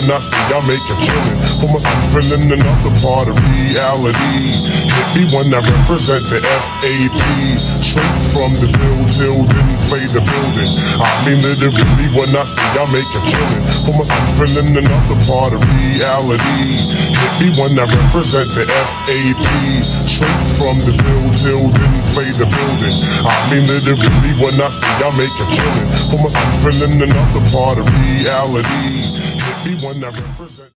when I see I make a killing. For myself in another part of reality. Hit me when I represent the SAP. Straight from the till didn't play the building. I mean literally when I see I make a killing. For myself in another part of reality. Hit me when I represent the SAP. Straight from the till didn't play the building. I mean literally when I see I make a killing. For myself in another part of reality. Hit me when I represent